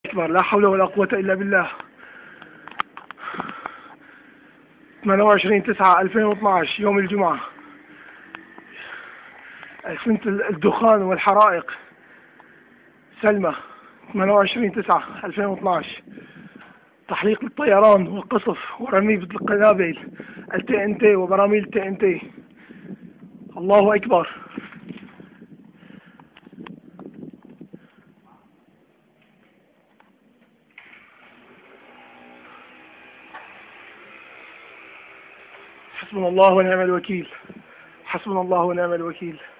أكبر، لا حول ولا قوة إلا بالله. 28/9/2012 يوم الجمعة. سنة الدخان والحرائق. سلمى. 28/9/2012. تحليق الطيران والقصف ورمية القنابل الTNT وبراميل الTNT. الله أكبر. حسبنا الله ونعم الوكيل. حسبنا الله ونعم الوكيل.